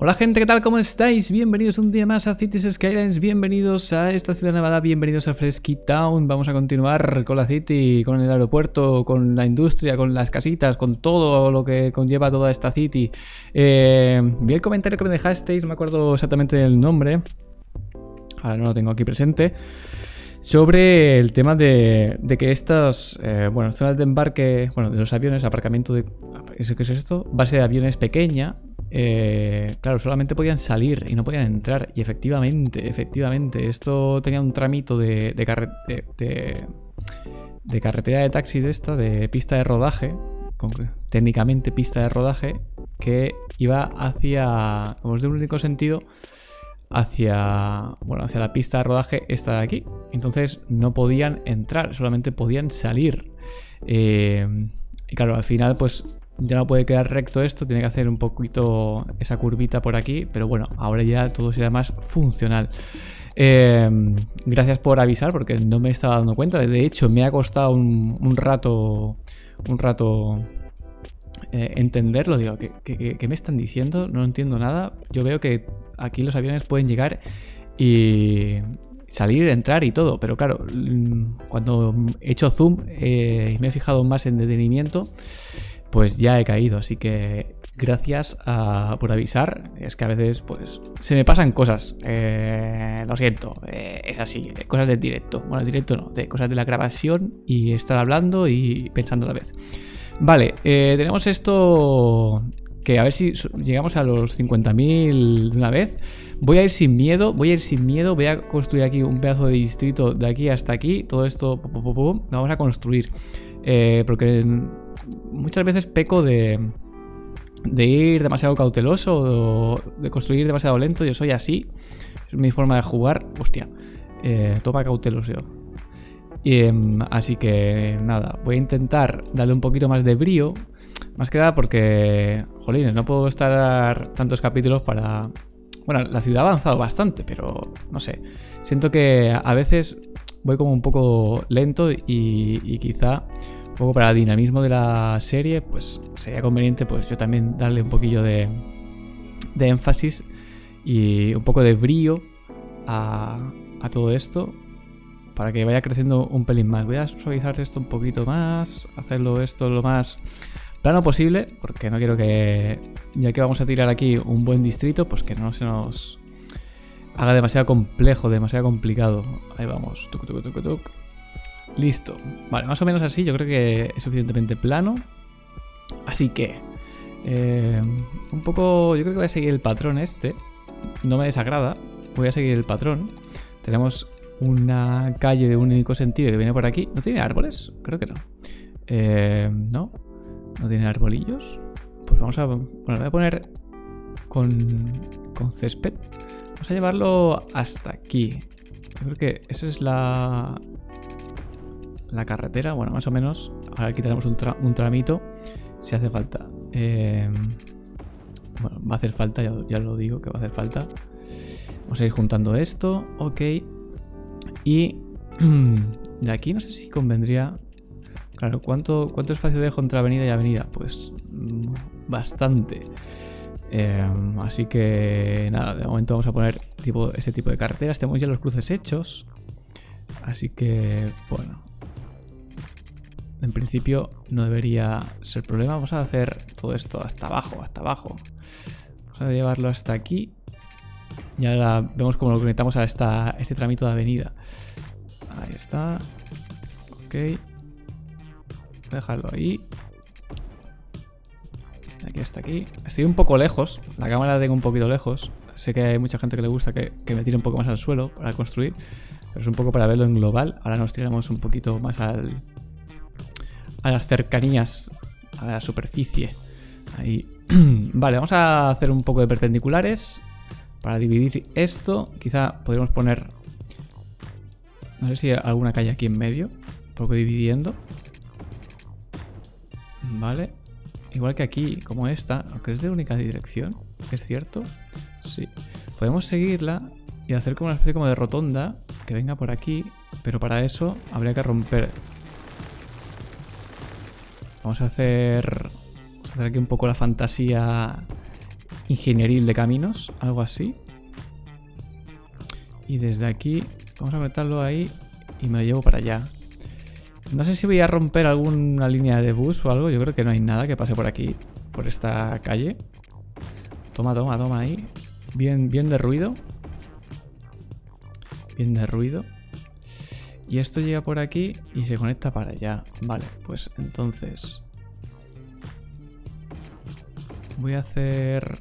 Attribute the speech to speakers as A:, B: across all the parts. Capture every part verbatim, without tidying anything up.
A: Hola gente, ¿qué tal? ¿Cómo estáis? Bienvenidos un día más a Cities Skylines, bienvenidos a esta ciudad nevada, bienvenidos a Fresky Town. Vamos a continuar con la city, con el aeropuerto, con la industria, con las casitas, con todo lo que conlleva toda esta city. Eh, vi el comentario que me dejasteis, no me acuerdo exactamente del nombre, ahora no lo tengo aquí presente, sobre el tema de, de que estas, eh, bueno, zonas de embarque, bueno, de los aviones, aparcamiento de... ¿Qué es esto? Base de aviones pequeña. Eh, claro, solamente podían salir y no podían entrar. Y efectivamente, efectivamente, esto tenía un tramito de, de, carre de, de, de carretera de taxi de esta, de pista de rodaje, con, técnicamente pista de rodaje, que iba hacia, como es de un único sentido, hacia, bueno, hacia la pista de rodaje esta de aquí. Entonces no podían entrar, solamente podían salir. Eh, y claro, al final pues ya no puede quedar recto esto, tiene que hacer un poquito esa curvita por aquí, pero bueno, ahora ya todo será más funcional. Eh, gracias por avisar porque no me estaba dando cuenta. De hecho, me ha costado un, un rato, un rato eh, entenderlo. Digo, ¿qué, qué, ¿qué me están diciendo? No entiendo nada. Yo veo que aquí los aviones pueden llegar y salir, entrar y todo, pero claro, cuando he hecho zoom eh, y me he fijado más en detenimiento, pues ya he caído, así que gracias a, por avisar. Es que a veces pues se me pasan cosas, eh, lo siento, eh, es así, cosas del directo, bueno, directo no, de cosas de la grabación y estar hablando y pensando a la vez. Vale, eh, tenemos esto que a ver si llegamos a los cincuenta mil de una vez. Voy a ir sin miedo, voy a ir sin miedo, voy a construir aquí un pedazo de distrito de aquí hasta aquí, todo esto pum, pum, pum, pum, lo vamos a construir, eh, porque muchas veces peco de, de ir demasiado cauteloso o de construir demasiado lento. Yo soy así, es mi forma de jugar. Hostia, eh, toma cauteloso. Y, eh, así que nada, voy a intentar darle un poquito más de brío. Más que nada porque, jolines, no puedo estar tantos capítulos para... Bueno, la ciudad ha avanzado bastante, pero no sé. Siento que a veces voy como un poco lento y, y quizá un poco para el dinamismo de la serie, pues sería conveniente pues yo también darle un poquillo de, de énfasis y un poco de brío a, a todo esto para que vaya creciendo un pelín más. Voy a suavizar esto un poquito más, hacerlo esto lo más plano posible, porque no quiero que, ya que vamos a tirar aquí un buen distrito, pues que no se nos haga demasiado complejo, demasiado complicado. Ahí vamos, tuc, tuc, tuc, tuc. Listo. Vale, más o menos así, yo creo que es suficientemente plano. Así que eh, un poco, yo creo que voy a seguir el patrón este. No me desagrada, voy a seguir el patrón. Tenemos una calle de un único sentido que viene por aquí. ¿No tiene árboles? Creo que no. Eh, no. ¿No tiene arbolillos? Pues vamos a... Bueno, lo voy a poner con, con césped. Vamos a llevarlo hasta aquí. Yo creo que esa es la... La carretera. Bueno, más o menos. Ahora aquí tenemos un, tra un tramito. Si hace falta. Eh, bueno, va a hacer falta. Ya, ya lo digo que va a hacer falta. Vamos a ir juntando esto. Ok. Y... de aquí no sé si convendría... Claro, ¿cuánto, ¿cuánto espacio dejo entre avenida y avenida? Pues bastante. Eh, así que nada, de momento vamos a poner tipo, este tipo de carreteras. Tenemos ya los cruces hechos. Así que, bueno. En principio no debería ser problema. Vamos a hacer todo esto hasta abajo, hasta abajo. Vamos a llevarlo hasta aquí. Y ahora vemos cómo lo conectamos a esta, este tramito de avenida. Ahí está. Ok. Dejarlo ahí. De aquí hasta aquí. Estoy un poco lejos. La cámara la tengo un poquito lejos. Sé que hay mucha gente que le gusta que, que me tire un poco más al suelo para construir. Pero es un poco para verlo en global. Ahora nos tiramos un poquito más al, a las cercanías, a la superficie. Ahí. Vale, vamos a hacer un poco de perpendiculares para dividir esto. Quizá podríamos poner... No sé si hay alguna calle aquí en medio. Un poco dividiendo. Vale, igual que aquí, como esta, aunque es de única dirección, ¿es cierto? Sí. Podemos seguirla y hacer como una especie como de rotonda que venga por aquí, pero para eso habría que romper. Vamos a hacer, vamos a hacer aquí un poco la fantasía ingenieril de caminos, algo así. Y desde aquí vamos a conectarlo ahí y me lo llevo para allá. No sé si voy a romper alguna línea de bus o algo. Yo creo que no hay nada que pase por aquí, por esta calle. Toma, toma, toma ahí. Bien, bien de ruido. Bien de ruido. Y esto llega por aquí y se conecta para allá. Vale, pues entonces voy a hacer...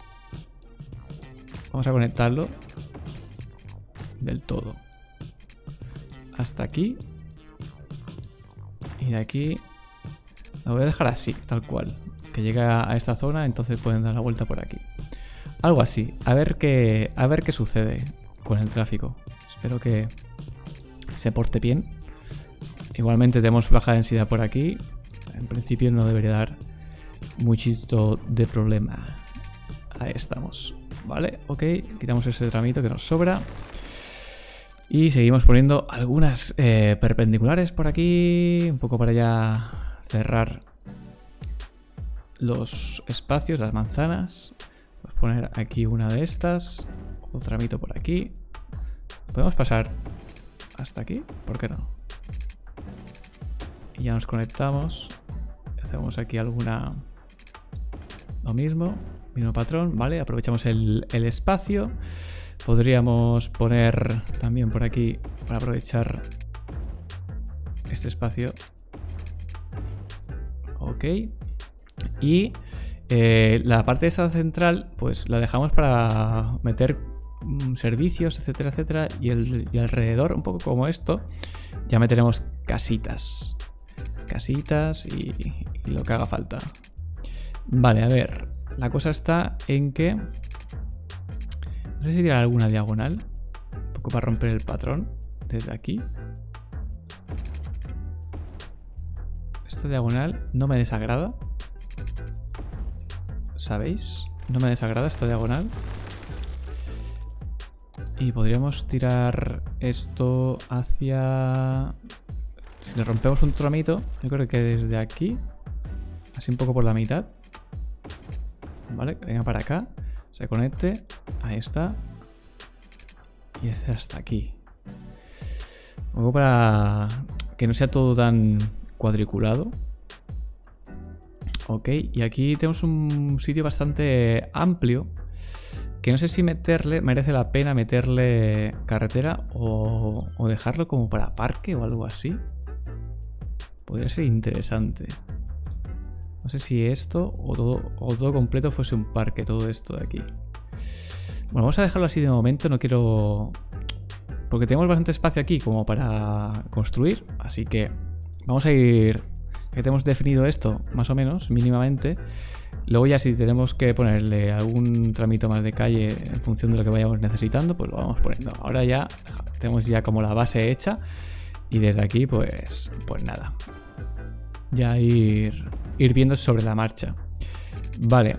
A: Vamos a conectarlo del todo hasta aquí. Y de aquí lo voy a dejar así, tal cual. Que llega a esta zona, entonces pueden dar la vuelta por aquí. Algo así. A ver qué, a ver qué sucede con el tráfico. Espero que se porte bien. Igualmente tenemos baja densidad por aquí. En principio no debería dar muchito de problema. Ahí estamos. Vale, ok. Quitamos ese tramito que nos sobra. Y seguimos poniendo algunas eh, perpendiculares por aquí. Un poco para ya cerrar los espacios, las manzanas. Vamos a poner aquí una de estas. Otro tramito por aquí. Podemos pasar hasta aquí, ¿por qué no? Y ya nos conectamos. Hacemos aquí alguna... Lo mismo, mismo patrón, ¿vale? Aprovechamos el, el espacio. Podríamos poner también por aquí, para aprovechar este espacio. Ok. Y eh, la parte de esta central, pues la dejamos para meter mm, servicios, etcétera, etcétera. Y, el, y alrededor, un poco como esto, ya meteremos casitas. Casitas y, y lo que haga falta. Vale, a ver. La cosa está en que... No sé si tirar alguna diagonal. Un poco para romper el patrón. Desde aquí. Esta diagonal no me desagrada. ¿Sabéis? No me desagrada esta diagonal. Y podríamos tirar esto hacia... Si le rompemos un tramito, yo creo que desde aquí, así un poco por la mitad. Vale, venga para acá. Se conecte. Ahí está. Y este hasta aquí. Un poco para que no sea todo tan cuadriculado. Ok, y aquí tenemos un sitio bastante amplio. Que no sé si meterle, merece la pena meterle carretera o, o dejarlo como para parque o algo así. Podría ser interesante. No sé si esto o todo, o todo completo fuese un parque, todo esto de aquí. Bueno, vamos a dejarlo así de momento, no quiero... Porque tenemos bastante espacio aquí como para construir, así que vamos a ir... Que tenemos definido esto, más o menos, mínimamente. Luego ya si tenemos que ponerle algún tramito más de calle en función de lo que vayamos necesitando, pues lo vamos poniendo. Ahora ya tenemos ya como la base hecha y desde aquí pues, pues nada. Ya ir, ir viendo sobre la marcha. Vale.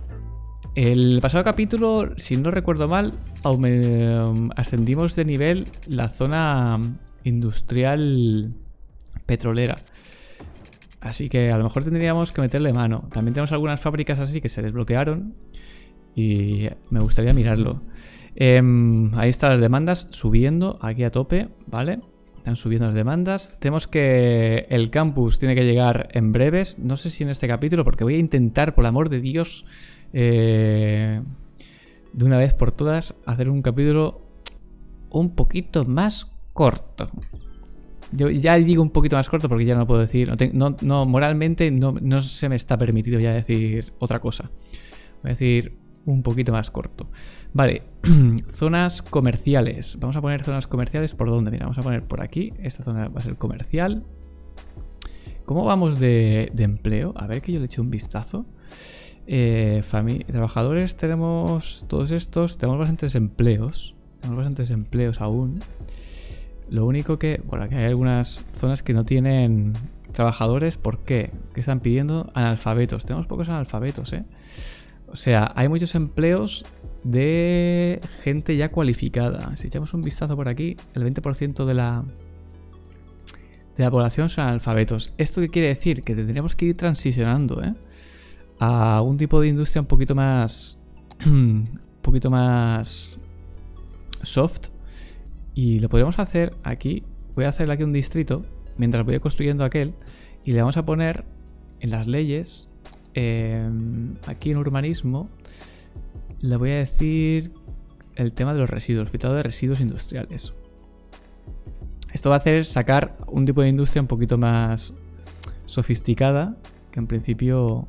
A: El pasado capítulo, si no recuerdo mal, ascendimos de nivel la zona industrial petrolera. Así que a lo mejor tendríamos que meterle mano. También tenemos algunas fábricas así que se desbloquearon y me gustaría mirarlo. Eh, ahí están las demandas subiendo aquí a tope, ¿vale? Están subiendo las demandas. Tenemos que el campus tiene que llegar en breves. No sé si en este capítulo, porque voy a intentar, por el amor de Dios, eh, de una vez por todas, hacer un capítulo un poquito más corto. Yo ya digo un poquito más corto porque ya no puedo decir, no, te, no, no moralmente no, no se me está permitido ya decir otra cosa. Voy a decir un poquito más corto. Vale, zonas comerciales. Vamos a poner zonas comerciales por dónde. Mira, vamos a poner por aquí. Esta zona va a ser comercial. ¿Cómo vamos de, de empleo? A ver que yo le eche un vistazo. Eh, trabajadores tenemos todos estos. Tenemos bastantes empleos. Tenemos bastantes empleos aún. Lo único que, bueno, aquí hay algunas zonas que no tienen trabajadores. ¿Por qué? ¿Qué están pidiendo? Analfabetos. Tenemos pocos analfabetos, ¿eh? O sea, hay muchos empleos de gente ya cualificada. Si echamos un vistazo por aquí, el veinte por ciento de la, de la población son analfabetos. ¿Esto qué quiere decir? Que tendríamos que ir transicionando, ¿eh? A un tipo de industria un poquito más un poquito más soft. Y lo podemos hacer aquí. Voy a hacer aquí un distrito mientras voy construyendo aquel. Y le vamos a poner en las leyes, eh, aquí en urbanismo, le voy a decir el tema de los residuos, filtrado de residuos industriales. Esto va a hacer sacar un tipo de industria un poquito más sofisticada, que en principio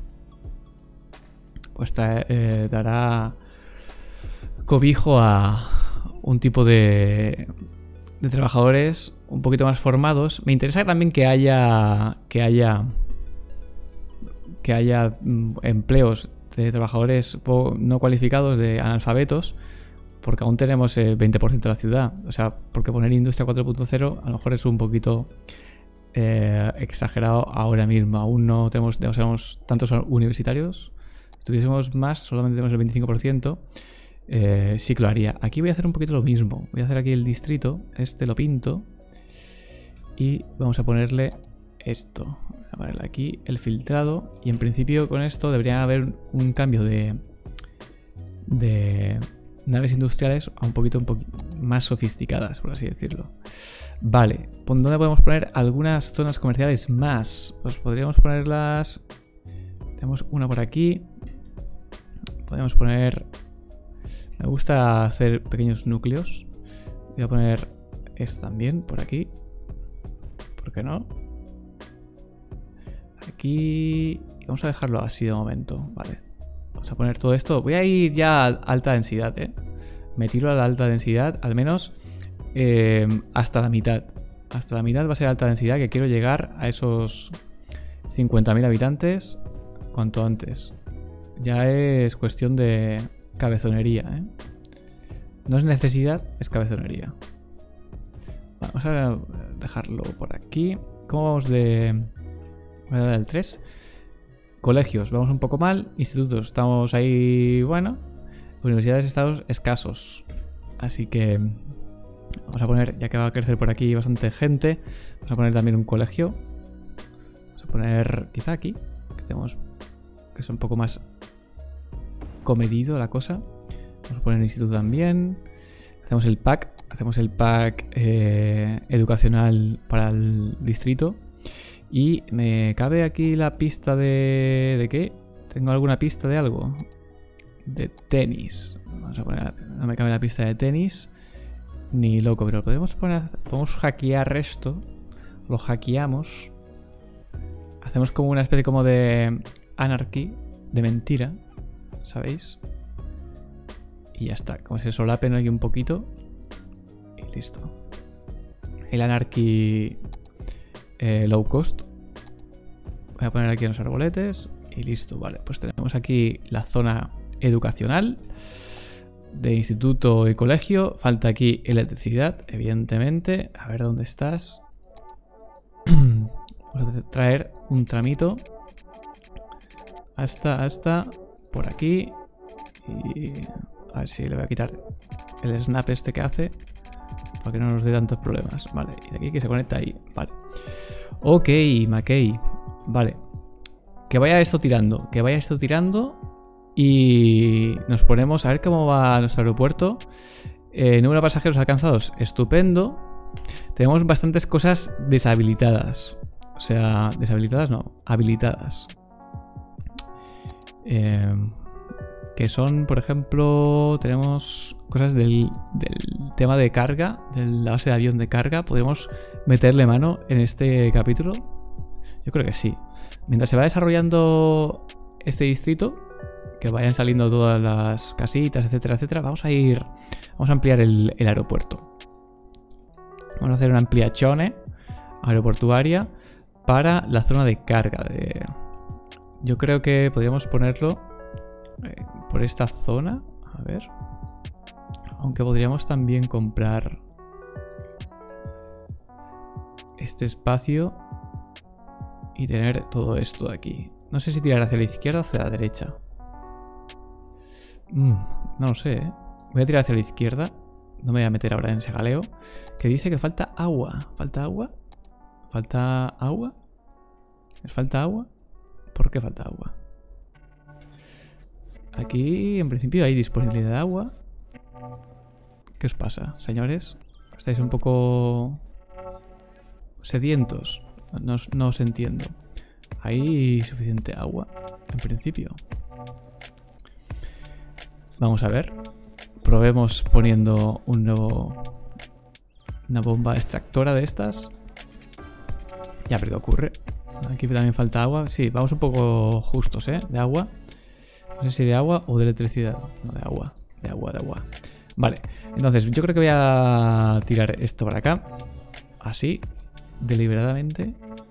A: pues eh, dará cobijo a un tipo de, de trabajadores un poquito más formados. Me interesa también que haya que haya que haya empleos de trabajadores no cualificados, de analfabetos, porque aún tenemos el veinte por ciento de la ciudad. O sea, porque poner industria cuatro punto cero a lo mejor es un poquito eh, exagerado ahora mismo. Aún no tenemos, tenemos tantos universitarios. Si tuviésemos más, solamente tenemos el veinticinco por ciento. Eh, sí que lo haría. Aquí voy a hacer un poquito lo mismo. Voy a hacer aquí el distrito. Este lo pinto. Y vamos a ponerle esto. Voy a ponerle aquí el filtrado. Y en principio con esto debería haber un cambio de... de naves industriales a un poquito, un poquito más sofisticadas, por así decirlo. Vale, ¿dónde podemos poner algunas zonas comerciales más? Pues podríamos ponerlas... Tenemos una por aquí. Podemos poner... Me gusta hacer pequeños núcleos. Voy a poner esto también por aquí. ¿Por qué no? Aquí... Vamos a dejarlo así de momento. Vale. Vamos a poner todo esto. Voy a ir ya a alta densidad, ¿eh? Me tiro a la alta densidad, al menos eh, hasta la mitad. Hasta la mitad va a ser alta densidad, que quiero llegar a esos cincuenta mil habitantes cuanto antes. Ya es cuestión de cabezonería, ¿eh? No es necesidad, es cabezonería. Vamos a dejarlo por aquí. ¿Cómo vamos de...? Voy a dar el tres. Colegios, vamos un poco mal. Institutos, estamos ahí, bueno. Universidades estamos escasos. Así que vamos a poner, ya que va a crecer por aquí bastante gente, vamos a poner también un colegio. Vamos a poner quizá aquí, que tenemos que es un poco más comedido la cosa. Vamos a poner un instituto también. Hacemos el pack, hacemos el pack eh, educacional para el distrito. Y me cabe aquí la pista de... ¿De qué? ¿Tengo alguna pista de algo? De tenis. Vamos a poner... No me cabe la pista de tenis. Ni loco, pero podemos poner... Podemos hackear esto. Lo hackeamos. Hacemos como una especie como de... Anarchy. De mentira. ¿Sabéis? Y ya está. Como se solapen aquí un poquito. Y listo. El Anarchy... Eh, low cost. Voy a poner aquí los arboletes y listo. Vale, pues tenemos aquí la zona educacional de instituto y colegio. Falta aquí electricidad, evidentemente. A ver dónde estás. Vamos a traer un tramito hasta, hasta por aquí. Y a ver si le voy a quitar el snap este que hace, para que no nos dé tantos problemas. Vale, y de aquí que se conecta ahí. Vale. Ok, Mackey. Vale. Que vaya esto tirando. Que vaya esto tirando. Y nos ponemos a ver cómo va nuestro aeropuerto. Eh, número de pasajeros alcanzados. Estupendo. Tenemos bastantes cosas deshabilitadas. O sea, deshabilitadas no. Habilitadas. Eh... Que son, por ejemplo, tenemos cosas del, del tema de carga, de la base de avión de carga. ¿Podemos meterle mano en este capítulo? Yo creo que sí. Mientras se va desarrollando este distrito, que vayan saliendo todas las casitas, etcétera, etcétera, vamos a ir, vamos a ampliar el, el aeropuerto. Vamos a hacer una ampliazione aeroportuaria para la zona de carga. De... Yo creo que podríamos ponerlo... Eh, por esta zona, a ver. Aunque podríamos también comprar este espacio y tener todo esto de aquí. No sé si tirar hacia la izquierda o hacia la derecha. Mm, no lo sé, ¿eh? Voy a tirar hacia la izquierda. No me voy a meter ahora en ese jaleo. Que dice que falta agua. ¿Falta agua? ¿Falta agua? ¿Les falta agua? ¿Por qué falta agua? Aquí, en principio, hay disponibilidad de agua. ¿Qué os pasa, señores? ¿Estáis un poco sedientos? No, os- no os entiendo. ¿Hay suficiente agua? En principio. Vamos a ver. Probemos poniendo un nuevo... Una bomba extractora de estas. Ya, pero ¿qué ocurre? Aquí también falta agua. Sí, vamos un poco justos, ¿eh? De agua. No sé si de agua o de electricidad. No, de agua. De agua, de agua. Vale. Entonces, yo creo que voy a tirar esto para acá. Así. Deliberadamente.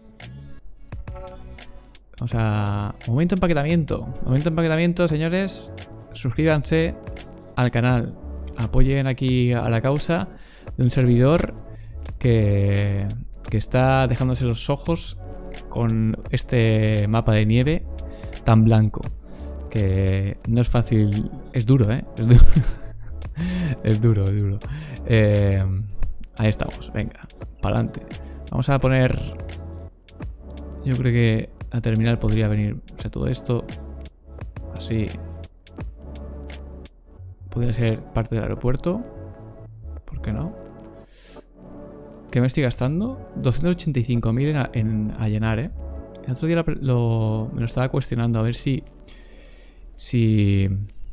A: Vamos a... Momento de empaquetamiento. Momento de empaquetamiento, señores. Suscríbanse al canal. Apoyen aquí a la causa de un servidor que, que está dejándose los ojos con este mapa de nieve tan blanco. Que no es fácil. Es duro, ¿eh? Es duro. Es duro, es duro. Eh, ahí estamos. Venga, para adelante. Vamos a poner... Yo creo que a terminal podría venir... O sea, todo esto... Así... Podría ser parte del aeropuerto. ¿Por qué no? ¿Qué me estoy gastando? doscientos ochenta y cinco mil en, a- en a llenar, ¿eh? El otro día lo, lo- me lo estaba cuestionando a ver si... Si...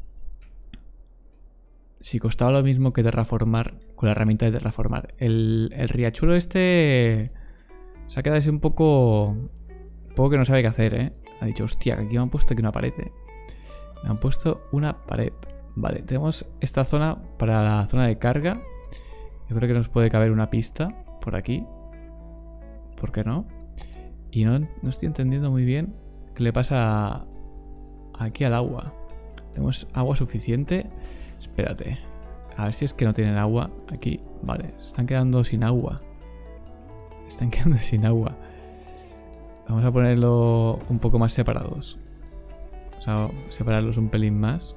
A: Si costaba lo mismo que terraformar con la herramienta de terraformar. El, el riachuelo este... Se ha quedado así un poco... Un poco que no sabe qué hacer, ¿eh? Ha dicho, hostia, aquí me han puesto aquí una pared, ¿eh? Me han puesto una pared. Vale, tenemos esta zona para la zona de carga. Yo creo que nos puede caber una pista por aquí. ¿Por qué no? Y no, no estoy entendiendo muy bien qué le pasa aquí al agua. ¿Tenemos agua suficiente? Espérate. A ver si es que no tienen agua aquí. Vale, se están quedando sin agua. Se están quedando sin agua. Vamos a ponerlo un poco más separados. Vamos a separarlos un pelín más.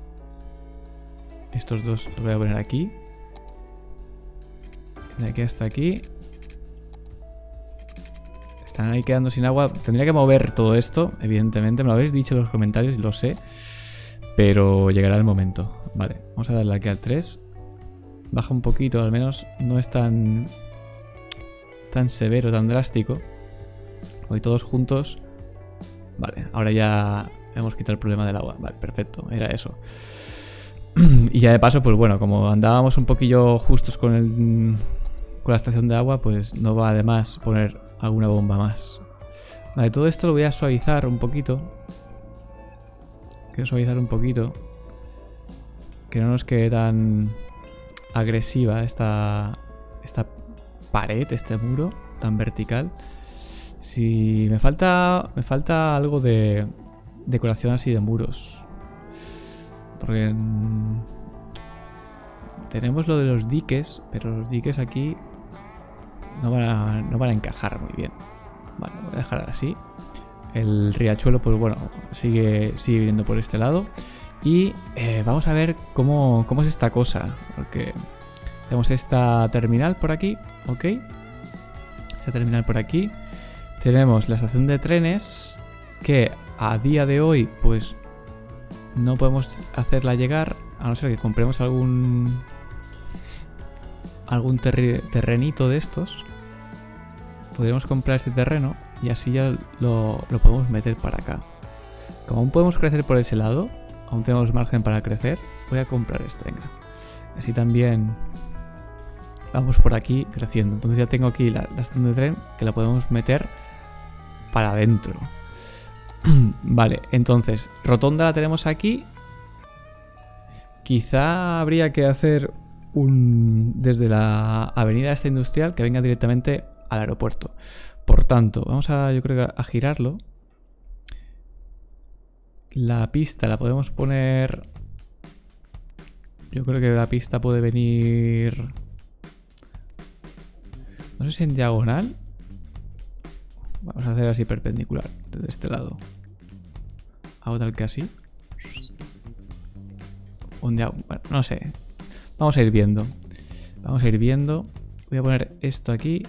A: Estos dos los voy a poner aquí. De aquí hasta aquí. Están ahí quedando sin agua. Tendría que mover todo esto, evidentemente. Me lo habéis dicho en los comentarios, lo sé. Pero llegará el momento. Vale, vamos a darle aquí al tres. Baja un poquito, al menos no es tan... Tan severo, tan drástico. Hoy todos juntos. Vale, ahora ya hemos quitado el problema del agua. Vale, perfecto, era eso. Y ya de paso, pues bueno, como andábamos un poquillo justos con el con la estación de agua, pues no va de más poner alguna bomba más. Vale, todo esto lo voy a suavizar un poquito. Quiero suavizar un poquito. Que no nos quede tan agresiva esta, esta pared, este muro tan vertical. Si me falta, me falta algo de decoración así de muros. Porque mmm, tenemos lo de los diques, pero los diques aquí no van a, no van a encajar muy bien. Vale, voy a dejar así. El riachuelo, pues bueno, sigue, sigue viniendo por este lado. Y eh, vamos a ver cómo, cómo es esta cosa. Porque tenemos esta terminal por aquí, ok. Esta terminal por aquí. Tenemos la estación de trenes que a día de hoy, pues... No podemos hacerla llegar, a no ser que compremos algún algún terri terrenito de estos. Podríamos comprar este terreno y así ya lo, lo podemos meter para acá. Como aún podemos crecer por ese lado, aún tenemos margen para crecer, voy a comprar este, venga. Así también vamos por aquí creciendo. Entonces ya tengo aquí la, la estación de tren que la podemos meter para adentro. Vale, entonces, rotonda la tenemos aquí. Quizá habría que hacer un... desde la avenida esta industrial que venga directamente al aeropuerto. Por tanto, vamos a, yo creo que a girarlo. La pista la podemos poner... Yo creo que la pista puede venir... No sé si en diagonal. Vamos a hacer así perpendicular, desde este lado. Hago tal que así. Un dia- bueno, no sé. Vamos a ir viendo. Vamos a ir viendo. Voy a poner esto aquí.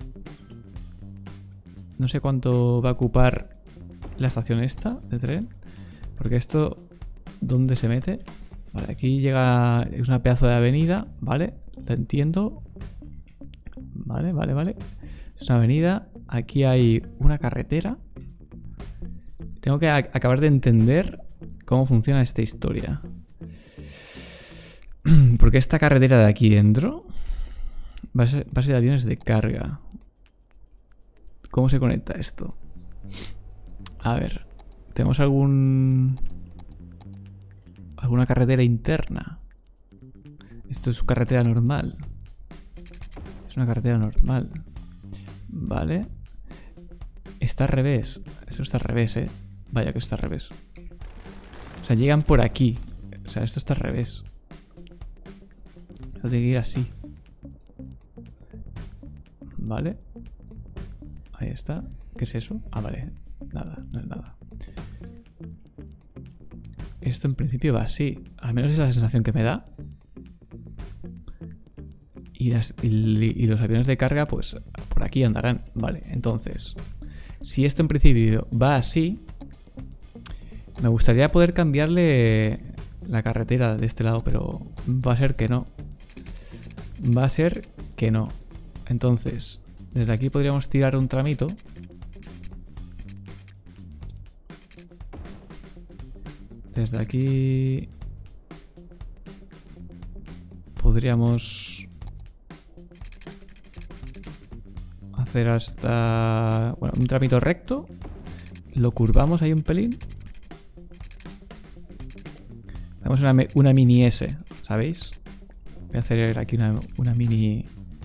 A: No sé cuánto va a ocupar la estación esta de tren. Porque esto ¿Dónde se mete? Vale, aquí llega... Es una pedazo de avenida, ¿vale? Lo entiendo. Vale, vale, vale. Es una avenida. Aquí hay una carretera. Tengo que acabar de entender cómo funciona esta historia. Porque esta carretera de aquí dentro va a ser, va a ser de aviones de carga. ¿Cómo se conecta esto? A ver. ¿Tenemos algún... alguna carretera interna? Esto es su carretera normal. Es una carretera normal. Vale. Está al revés. Eso está al revés, eh. Vaya que está al revés. O sea, llegan por aquí. O sea, esto está al revés. Lo tiene que ir así. Vale. Ahí está. ¿Qué es eso? Ah, vale. Nada, no es nada. Esto en principio va así. Al menos es la sensación que me da. Y, las, y, y los aviones de carga, pues, por aquí andarán. Vale, entonces, si esto en principio va así, me gustaría poder cambiarle la carretera de este lado, pero va a ser que no. Va a ser que no. Entonces, desde aquí podríamos tirar un tramito. Desde aquí podríamos hacer hasta... Bueno, un tramito recto. Lo curvamos ahí un pelín. Hacemos una, una mini S, ¿sabéis? Voy a hacer aquí una, una mini...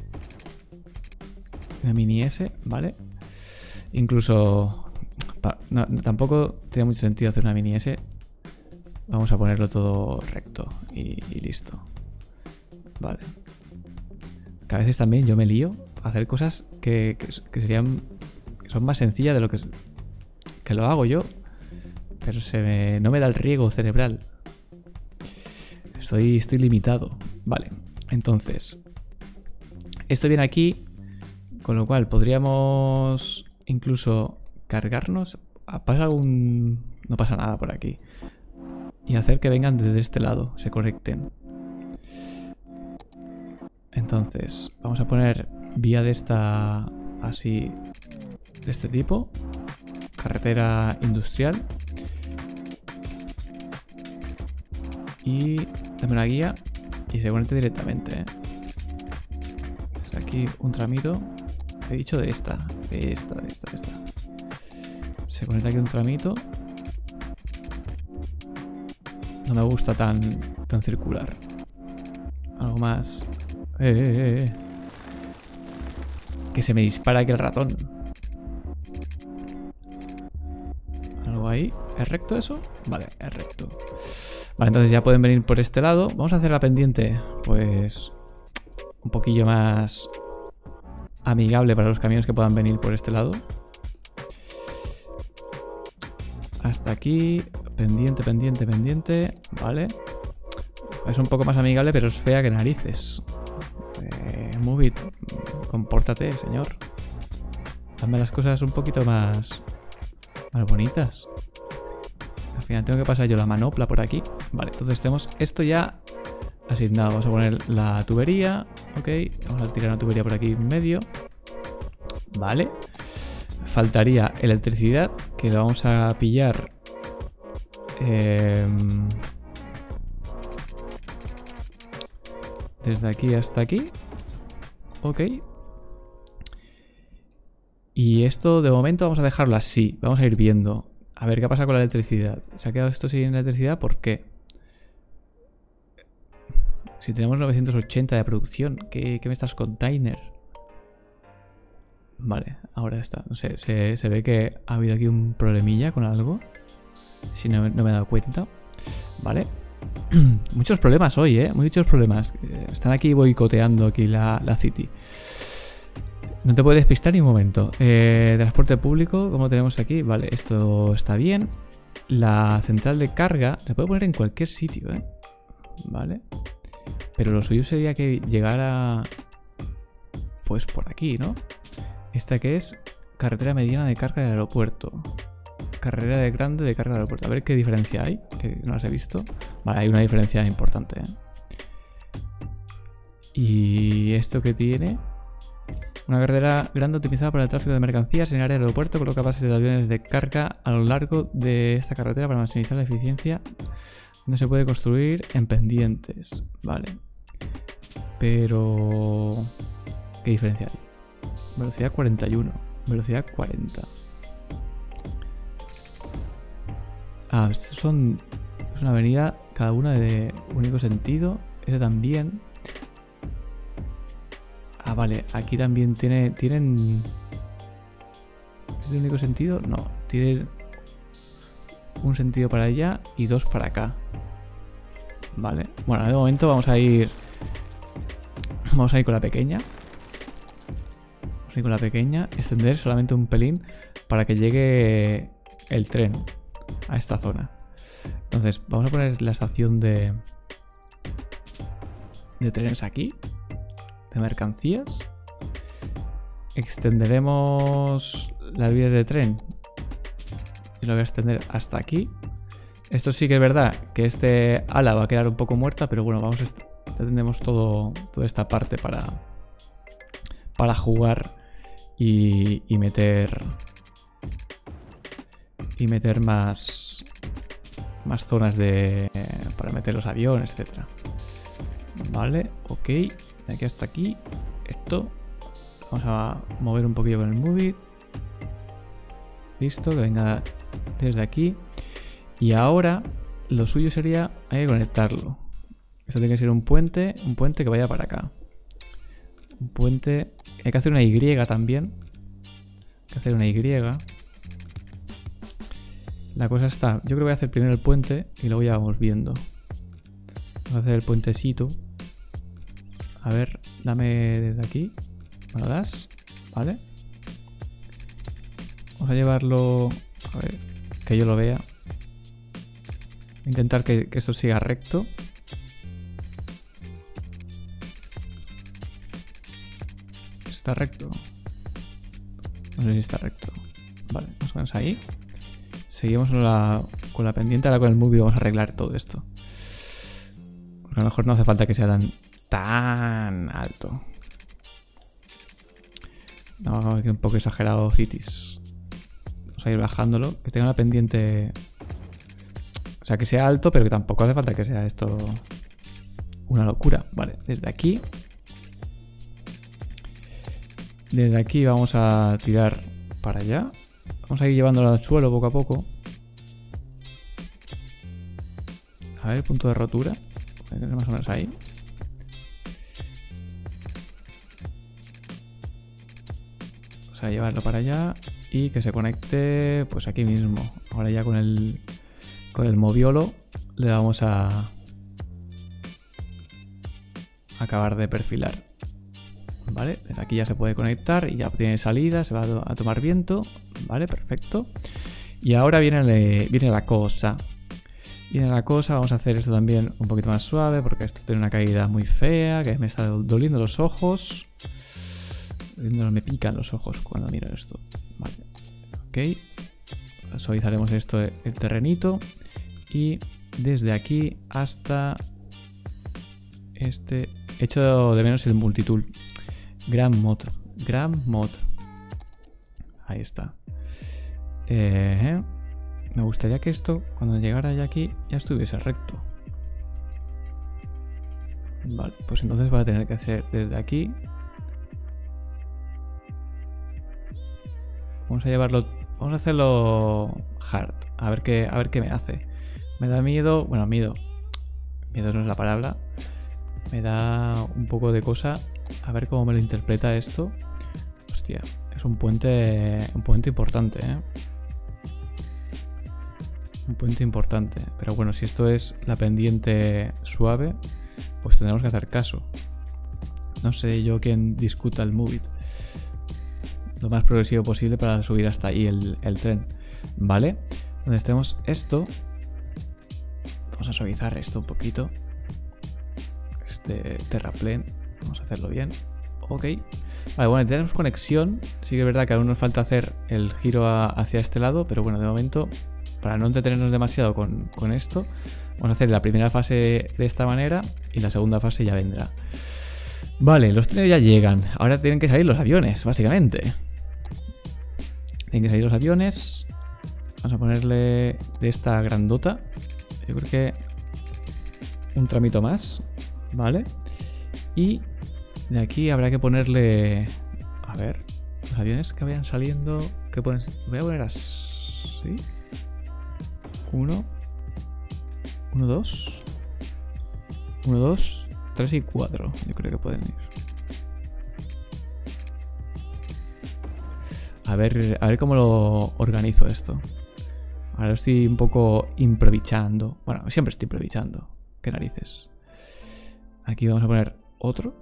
A: Una mini S, ¿vale? Incluso... Pa, no, tampoco tiene mucho sentido hacer una mini S. Vamos a ponerlo todo recto y, y listo. Vale. Que a veces también yo me lío a hacer cosas que, que, que serían... Que son más sencillas de lo que... Que lo hago yo. Pero se me, no me da el riego cerebral. Estoy, estoy limitado. Vale. Entonces... Esto viene aquí... Con lo cual podríamos incluso cargarnos. Pasa algún... No pasa nada por aquí. Y hacer que vengan desde este lado. Se conecten. Entonces, vamos a poner vía de esta... Así... De este tipo. Carretera industrial. Y... Dame una guía. Y se conecte directamente, ¿eh? Desde aquí un tramito. He dicho de esta, de esta, de esta, de esta. Se conecta aquí un tramito. No me gusta tan, tan circular. Algo más... Eh, eh, eh. Que se me dispara aquí el ratón. Algo ahí. ¿Es recto eso? Vale, es recto. Vale, entonces ya pueden venir por este lado. Vamos a hacer la pendiente, pues... Un poquillo más... amigable para los camiones que puedan venir por este lado. Hasta aquí. Pendiente, pendiente, pendiente. Vale. Es un poco más amigable, pero es fea que narices. Eh, move it. Compórtate, señor. Dame las cosas un poquito más... más bonitas. Al final tengo que pasar yo la manopla por aquí. Vale, entonces tenemos esto ya asignado. Vamos a poner la tubería. Ok, vamos a tirar una tubería por aquí en medio. Vale. Faltaría electricidad, que lo vamos a pillar. Eh, desde aquí hasta aquí. Ok. Y esto de momento vamos a dejarlo así. Vamos a ir viendo. A ver qué pasa con la electricidad. ¿Se ha quedado esto sin electricidad? ¿Por qué? Si tenemos novecientos ochenta de producción, ¿qué, qué me estás container? Vale, ahora está. No sé, se, se ve que ha habido aquí un problemilla con algo. Si no, no me he dado cuenta. Vale. Muchos problemas hoy, ¿eh? Muchos problemas. Están aquí boicoteando aquí la, la City. No te puedes despistar ni un momento. Eh, transporte público, como lo tenemos aquí. Vale, esto está bien. La central de carga la puedo poner en cualquier sitio, ¿eh? Vale. Pero lo suyo sería que llegara... Pues por aquí, ¿no? Esta que es carretera mediana de carga del aeropuerto. Carrera de grande de carga del aeropuerto. A ver qué diferencia hay, que no las he visto. Vale, hay una diferencia importante, ¿eh? Y esto que tiene... Una carretera grande utilizada para el tráfico de mercancías en el área del aeropuerto. Coloca bases de aviones de carga a lo largo de esta carretera para maximizar la eficiencia. No se puede construir en pendientes. Vale. Pero... ¿qué diferencia hay? Velocidad cuarenta y uno. Velocidad cuarenta. Ah, estos son... es una avenida, cada una de único sentido. Ese también. Ah, vale, aquí también tiene, tienen... ¿es de único sentido? No, tiene un sentido para allá y dos para acá. Vale, bueno, de momento vamos a ir... Vamos a ir con la pequeña. Vamos a ir con la pequeña. Extender solamente un pelín para que llegue el tren a esta zona. Entonces, vamos a poner la estación de... de trenes aquí. De mercancías. Extenderemos las vías de tren y lo voy a extender hasta aquí. Esto sí que es verdad que este ala va a quedar un poco muerta, pero bueno, vamos a tendremos todo toda esta parte para para jugar y, y meter y meter más más zonas de para meter los aviones, etcétera. Vale, ok. De aquí hasta aquí. Esto. Vamos a mover un poquillo con el movie. Listo, que venga desde aquí. Y ahora lo suyo sería... hay que conectarlo. Esto tiene que ser un puente. Un puente que vaya para acá. Un puente... hay que hacer una Y también. Hay que hacer una Y. La cosa está... yo creo que voy a hacer primero el puente y luego ya vamos viendo. Vamos a hacer el puentecito. A ver, dame desde aquí. Me lo das. Vale. Vamos a llevarlo... a ver, que yo lo vea. Voy a intentar que, que esto siga recto. ¿Está recto? No sé si está recto. Vale, más o menos ahí. Seguimos con la, con la pendiente. Ahora con el movie vamos a arreglar todo esto. Porque a lo mejor no hace falta que sea tan... tan alto. No, aquí un poco exagerado, cities. Vamos a ir bajándolo. Que tenga una pendiente... o sea, que sea alto, pero que tampoco hace falta que sea esto una locura. Vale, desde aquí. Desde aquí vamos a tirar para allá. Vamos a ir llevándolo al suelo poco a poco. A ver, punto de rotura. Más o menos ahí. Vamos a llevarlo para allá y que se conecte pues aquí mismo. Ahora ya con el con el moviolo le vamos a acabar de perfilar. Vale, desde aquí ya se puede conectar y ya tiene salida, se va a tomar viento. Vale, perfecto. Y ahora viene, viene la cosa. Viene la cosa, vamos a hacer esto también un poquito más suave porque esto tiene una caída muy fea, que me está doliendo los ojos. Me pican los ojos cuando miro esto. Vale, ok. Suavizaremos esto, el terrenito. Y desde aquí hasta este... echo de menos el multitool. Gran mod. Gran mod. Ahí está. Eh, me gustaría que esto, cuando llegara ya aquí, ya estuviese recto. Vale, pues entonces voy a tener que hacer desde aquí. Vamos a llevarlo... vamos a hacerlo hard. A ver qué, a ver qué me hace. Me da miedo... bueno, miedo. Miedo no es la palabra. Me da un poco de cosa. A ver cómo me lo interpreta esto. Hostia, es un puente... un puente importante, ¿eh? Un puente importante. Pero bueno, si esto es la pendiente suave, pues tendremos que hacer caso. No sé yo quién discuta el Move It. Lo más progresivo posible para subir hasta ahí el, el tren. Vale. Donde tenemos esto. Vamos a suavizar esto un poquito. Este terraplén. Vamos a hacerlo bien. Ok. Vale, bueno, tenemos conexión. Sí que es verdad que aún nos falta hacer el giro a, hacia este lado, pero bueno, de momento, para no entretenernos demasiado con, con esto, vamos a hacer la primera fase de esta manera y la segunda fase ya vendrá. Vale, los trenes ya llegan. Ahora tienen que salir los aviones, básicamente. Tienen que salir los aviones. Vamos a ponerle de esta grandota. Yo creo que un tramito más. Vale. Y de aquí habrá que ponerle... A ver, los aviones que vayan saliendo... ¿Qué ponen? Voy a poner así. Uno. Uno, dos. Uno, dos, tres y cuatro. Yo creo que pueden ir. A ver, a ver cómo lo organizo esto. Ahora estoy un poco improvisando. Bueno, siempre estoy improvisando. Qué narices. Aquí vamos a poner otro.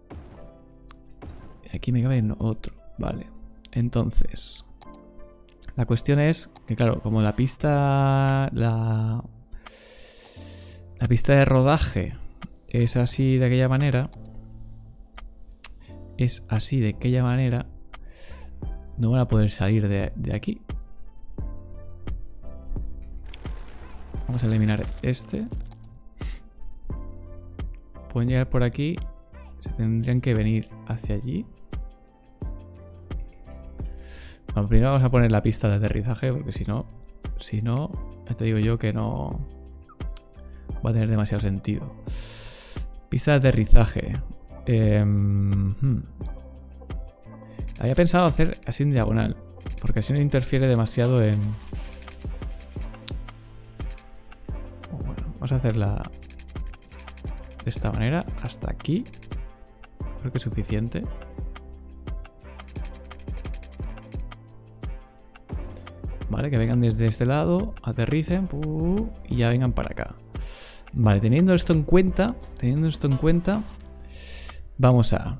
A: Y aquí me cabe otro. Vale. Entonces, la cuestión es que, claro, como la pista... La, la pista de rodaje es así de aquella manera. Es así de aquella manera. No van a poder salir de, de aquí. Vamos a eliminar este. Pueden llegar por aquí. Se tendrían que venir hacia allí. Bueno, primero vamos a poner la pista de aterrizaje, porque si no, si no, ya te digo yo que no va a tener demasiado sentido. Pista de aterrizaje. Eh, hmm. Había pensado hacer así en diagonal, porque así no interfiere demasiado en... Bueno, vamos a hacerla de esta manera, hasta aquí. Creo que es suficiente. Vale, que vengan desde este lado, aterricen uh, y ya vengan para acá. Vale, teniendo esto en cuenta, teniendo esto en cuenta, vamos a...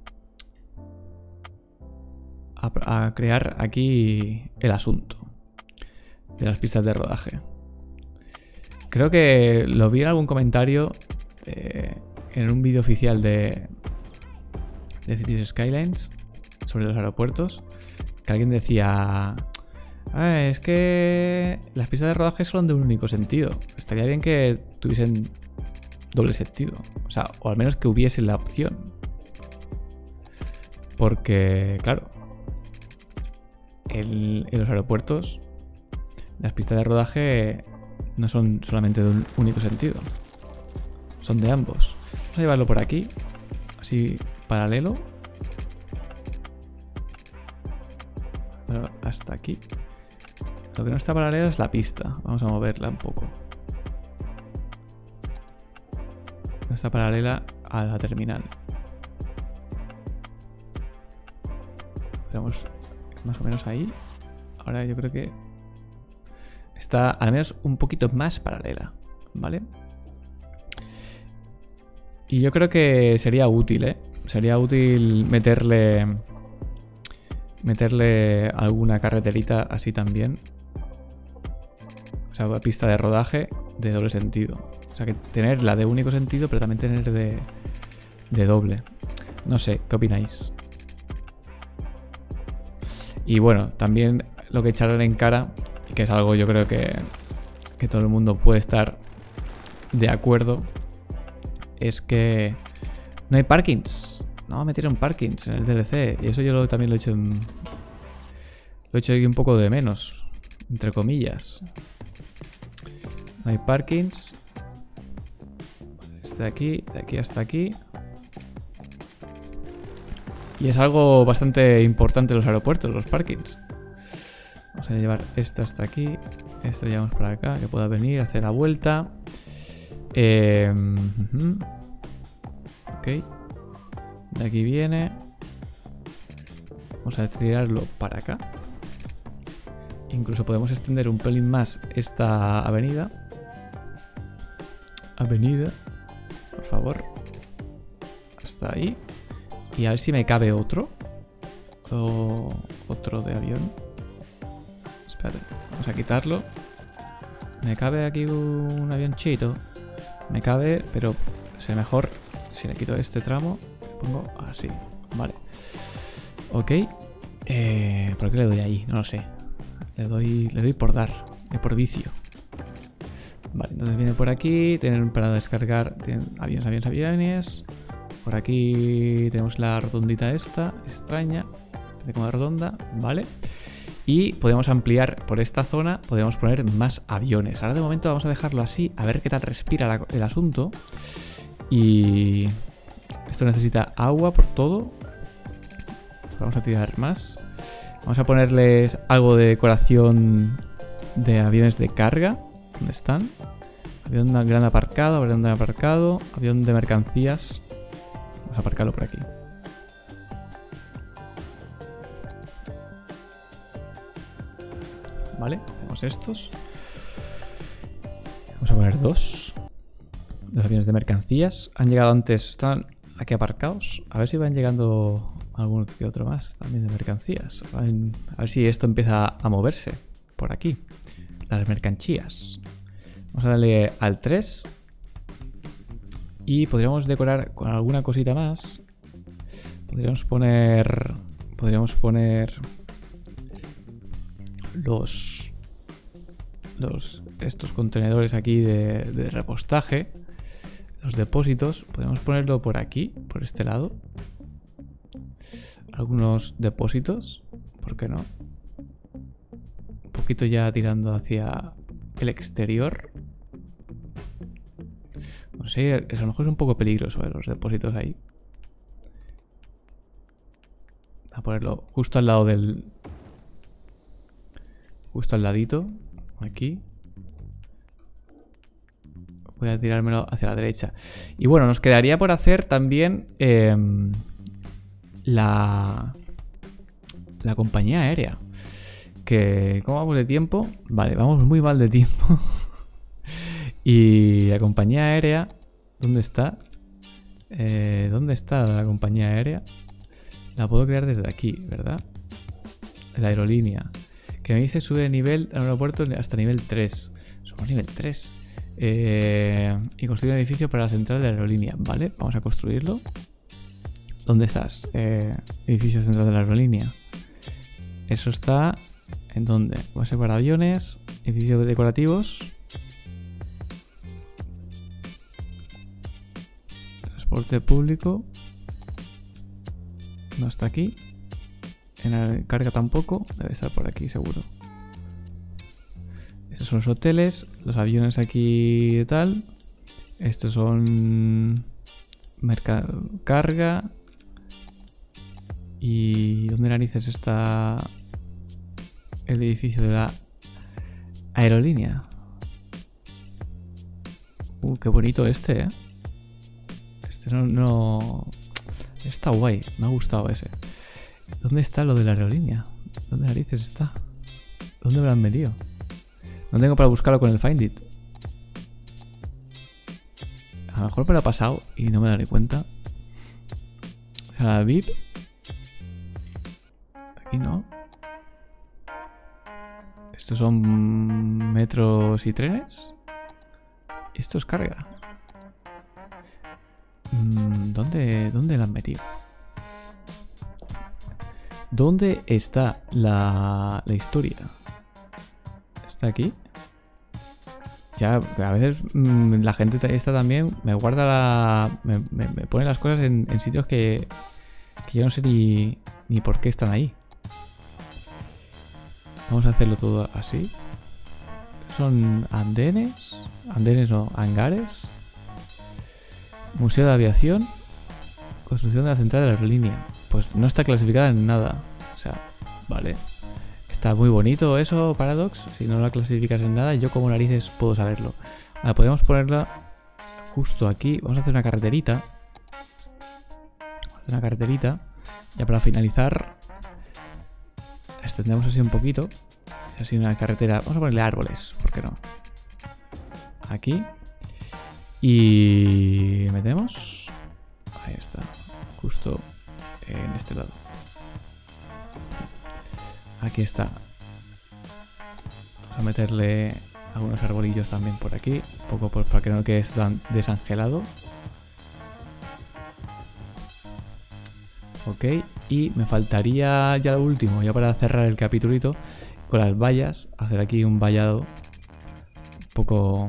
A: A, a crear aquí el asunto de las pistas de rodaje. Creo que lo vi en algún comentario eh, en un vídeo oficial de, de Cities Skylines sobre los aeropuertos, que alguien decía: ah, es que las pistas de rodaje son de un único sentido. Estaría bien que tuviesen doble sentido, o sea, o al menos que hubiese la opción, porque claro, El, en los aeropuertos las pistas de rodaje no son solamente de un único sentido, son de ambos. Vamos a llevarlo por aquí, así paralelo, pero hasta aquí. Lo que no está paralelo es la pista. Vamos a moverla un poco. No está paralela a la terminal. Tenemos más o menos ahí. Ahora yo creo que está al menos un poquito más paralela, ¿vale? Y yo creo que sería útil, ¿eh? Sería útil meterle meterle alguna carreterita así también. O sea, una pista de rodaje de doble sentido. O sea, que tener la de único sentido, pero también tener de, de doble. No sé, ¿qué opináis? Y bueno, también lo que echarle en cara, y que es algo yo creo que, que todo el mundo puede estar de acuerdo, es que no hay parkings. No metieron parkings en el D L C. Y eso yo lo, también lo he hecho en, lo he hecho aquí un poco de menos, entre comillas. No hay parkings. Este de aquí, de aquí hasta aquí. Y es algo bastante importante en los aeropuertos, los parkings. Vamos a llevar esto hasta aquí. Esto lo llevamos para acá, que pueda venir, hacer la vuelta. Eh, uh-huh. Ok. De aquí viene. Vamos a tirarlo para acá. Incluso podemos extender un pelín más esta avenida. Avenida. Por favor. Hasta ahí. Y a ver si me cabe otro. O otro de avión. Espérate. Vamos a quitarlo. Me cabe aquí un avionchito. Me cabe, pero sería mejor si le quito este tramo. Lo pongo así. Vale. Ok. Eh, ¿Por qué le doy ahí? No lo sé. Le doy, le doy por dar. De por vicio. Vale, entonces viene por aquí. Tienen para descargar. Tienen aviones, aviones, aviones. Por aquí tenemos la rotondita esta. Extraña. Parece como redonda. Vale. Y podemos ampliar por esta zona. Podemos poner más aviones. Ahora de momento vamos a dejarlo así. A ver qué tal respira la, el asunto. Y... esto necesita agua por todo. Vamos a tirar más. Vamos a ponerles algo de decoración de aviones de carga. ¿Dónde están? Avión gran aparcado, avión de aparcado, avión de mercancías. Vamos a aparcarlo por aquí. Vale, tenemos estos. Vamos a poner dos. Dos aviones de mercancías. Han llegado antes, están aquí aparcados. A ver si van llegando alguno que otro más también de mercancías. A ver si esto empieza a moverse por aquí. Las mercancías. Vamos a darle al tres. Y podríamos decorar con alguna cosita más. Podríamos poner... Podríamos poner... Los... Los... Estos contenedores aquí de, de repostaje. Los depósitos. Podríamos ponerlo por aquí, por este lado. Algunos depósitos. ¿Por qué no? Un poquito ya tirando hacia el exterior. No sé, a lo mejor es un poco peligroso, ¿eh? Los depósitos ahí. A ponerlo justo al lado del... Justo al ladito. Aquí. Voy a tirármelo hacia la derecha. Y bueno, nos quedaría por hacer también... Eh, la... La compañía aérea. Que... ¿Cómo vamos de tiempo? Vale, vamos muy mal de tiempo. Y la compañía aérea... ¿Dónde está? Eh, ¿Dónde está la compañía aérea? La puedo crear desde aquí, ¿verdad? La aerolínea. Que me dice sube de nivel al aeropuerto hasta nivel tres. Somos nivel tres. Eh, y construir un edificio para la central de la aerolínea. Vale, vamos a construirlo. ¿Dónde estás? Eh, edificio central de la aerolínea. Eso está... ¿En dónde? Base para aviones. Edificios decorativos. Transporte público. No está aquí. En la carga tampoco. Debe estar por aquí seguro. Estos son los hoteles. Los aviones aquí y tal. Estos son... Carga. ¿Y dónde narices está el edificio de la aerolínea? Uh, qué bonito este, ¿eh? Este no, no... Está guay, me ha gustado ese. ¿Dónde está lo de la aerolínea? ¿Dónde narices está? ¿Dónde me lo han metido? No tengo para buscarlo con el Find It. A lo mejor me lo ha pasado y no me daré cuenta. O sea, la V I P. Aquí no. Estos son metros y trenes. Esto es carga. ¿Dónde, dónde la han metido? ¿Dónde está la, la historia? ¿Está aquí? Ya, a veces mmm, la gente esta también me guarda la... Me, me, me pone las cosas en, en sitios que, que yo no sé ni, ni por qué están ahí. Vamos a hacerlo todo así. Son andenes. Andenes no, hangares. Museo de aviación. Construcción de la central de la aerolínea. Pues no está clasificada en nada. O sea, vale. Está muy bonito eso, Paradox. Si no la clasificas en nada, yo como narices puedo saberlo. Ahora podemos ponerla justo aquí. Vamos a hacer una carreterita. Vamos a hacer una carreterita. Ya para finalizar, extendemos así un poquito. Así una carretera. Vamos a ponerle árboles, ¿por qué no? Aquí. Y metemos. Ahí está. Justo en este lado. Aquí está. Vamos a meterle algunos arbolillos también por aquí. Un poco por, para que no quede tan desangelado. Ok, y me faltaría ya lo último, ya para cerrar el capitulito, con las vallas, hacer aquí un vallado un poco...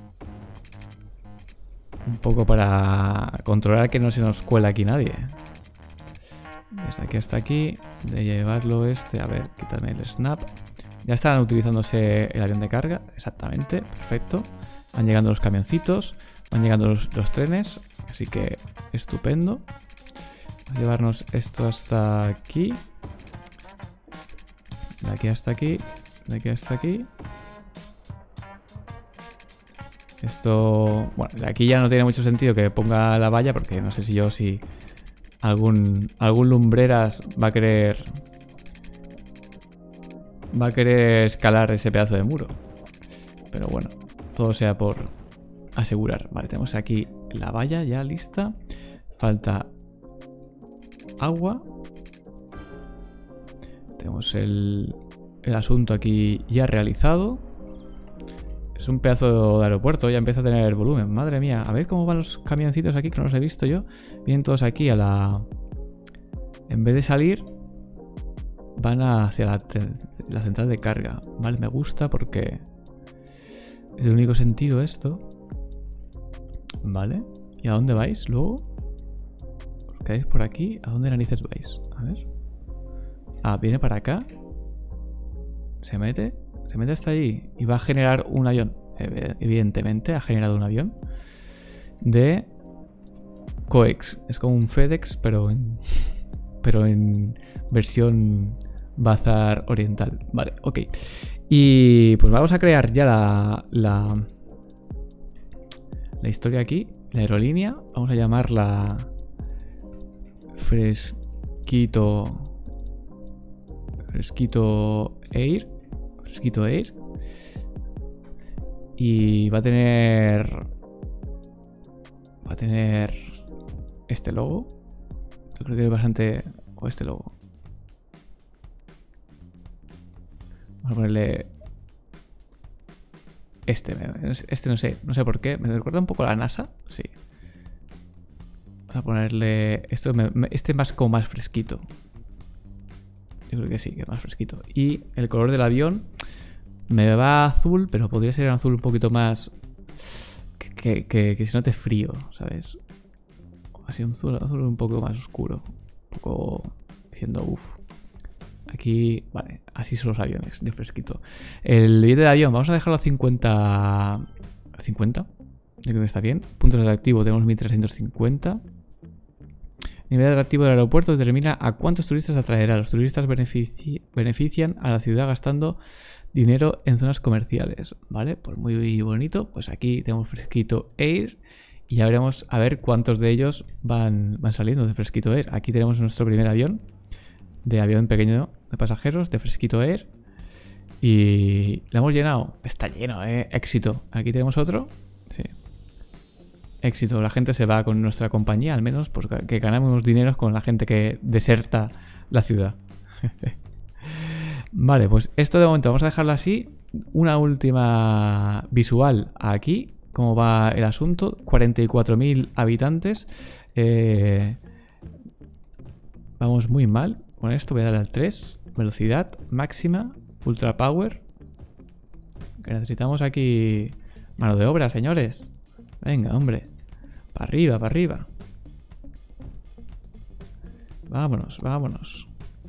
A: Un poco para controlar que no se nos cuela aquí nadie. Desde aquí hasta aquí, de llevarlo este, a ver, quitarme el snap. Ya están utilizándose el avión de carga, exactamente, perfecto. Van llegando los camioncitos, van llegando los, los trenes, así que estupendo. Vamos a llevarnos esto hasta aquí. De aquí hasta aquí, de aquí hasta aquí. Esto, bueno, de aquí ya no tiene mucho sentido que ponga la valla porque no sé si yo, si algún, algún lumbreras va a querer, va a querer escalar ese pedazo de muro. Pero bueno, todo sea por asegurar. Vale, tenemos aquí la valla ya lista. Falta agua. Tenemos el, el asunto aquí ya realizado. Es un pedazo de aeropuerto, ya empieza a tener volumen. Madre mía, a ver cómo van los camioncitos aquí, que no los he visto yo. Vienen todos aquí a la... En vez de salir, van hacia la, la central de carga. Vale, me gusta porque es el único sentido esto. Vale, ¿y a dónde vais luego? ¿Os quedáis por aquí? ¿A dónde narices vais? A ver. Ah, viene para acá. Se mete... Se mete hasta allí y va a generar un avión. Evidentemente ha generado un avión de Coex. Es como un FedEx, pero en, pero en versión bazar oriental. Vale, ok. Y pues vamos a crear ya la, la, la historia aquí. La aerolínea. Vamos a llamarla Fresquito Fresquito Air. Fresquito Air. Y va a tener... Va a tener... Este logo. Yo creo que es bastante... O este logo. Vamos a ponerle... Este. Este no sé. No sé por qué. Me recuerda un poco a la NASA. Sí. Vamos a ponerle... Esto me... Este más como más fresquito. Yo creo que sí, que es más fresquito. Y el color del avión me va azul, pero podría ser un azul un poquito más... Que, que, que, que se note frío, ¿sabes? Así un azul, azul un poco más oscuro. Un poco diciendo, uff. Aquí, vale, así son los aviones, de fresquito. El billete de avión, vamos a dejarlo a cincuenta... ¿cincuenta? Yo creo que está bien. Puntos de atractivo, tenemos mil trescientos cincuenta. Nivel atractivo del aeropuerto determina a cuántos turistas atraerá. Los turistas benefici benefician a la ciudad gastando dinero en zonas comerciales. ¿Vale? Pues muy bonito. Pues aquí tenemos Fresquito Air. Y ya veremos a ver cuántos de ellos van, van saliendo de Fresquito Air. Aquí tenemos nuestro primer avión. De avión pequeño de pasajeros. De Fresquito Air. Y lo hemos llenado. Está lleno, ¿eh? Éxito. Aquí tenemos otro. Sí. Éxito, la gente se va con nuestra compañía, al menos pues que ganamos dinero con la gente que deserta la ciudad. Vale, pues esto de momento vamos a dejarlo así. Una última visual aquí, cómo va el asunto. cuarenta y cuatro mil habitantes. Eh, vamos muy mal con esto. Voy a darle al tres. Velocidad máxima, ultra power. Que necesitamos aquí mano de obra, señores. Venga, hombre. Para arriba, para arriba. Vámonos, vámonos.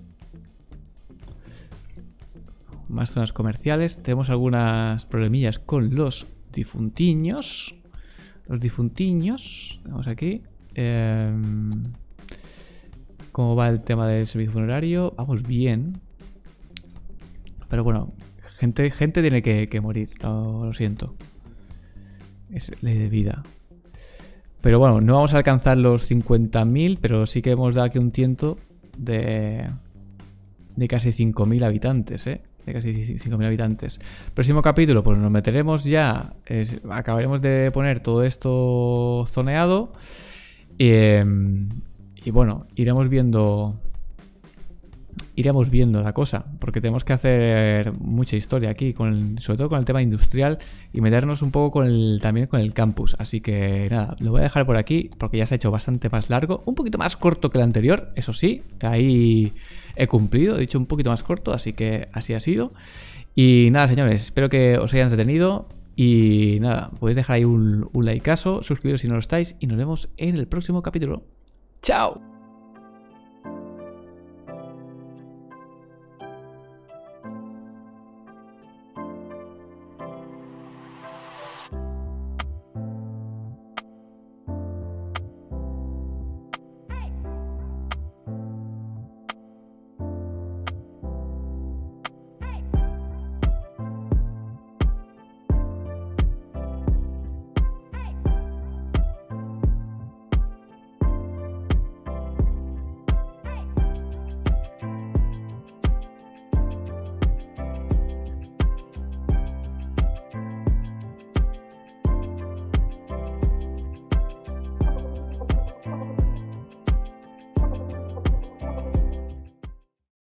A: Más zonas comerciales. Tenemos algunas problemillas con los difuntiños. Los difuntiños. Vamos aquí. Eh, ¿Cómo va el tema del servicio funerario? Vamos bien. Pero bueno, gente, gente tiene que, que morir. Lo, lo siento. Es ley de vida. Pero bueno, no vamos a alcanzar los cincuenta mil, pero sí que hemos dado aquí un tiento de, de casi cinco mil habitantes, ¿eh? De casi cinco mil habitantes. Próximo capítulo, pues nos meteremos ya, es, acabaremos de poner todo esto zoneado. Y, y bueno, iremos viendo iremos viendo la cosa, porque tenemos que hacer mucha historia aquí, con el, sobre todo con el tema industrial y meternos un poco con el, también con el campus. Así que nada, lo voy a dejar por aquí porque ya se ha hecho bastante más largo, un poquito más corto que el anterior, eso sí, ahí he cumplido, he dicho un poquito más corto, así que así ha sido. Y nada, señores, espero que os hayan entretenido. Y nada, podéis dejar ahí un, un likeazo, suscribiros si no lo estáis y nos vemos en el próximo capítulo. ¡Chao!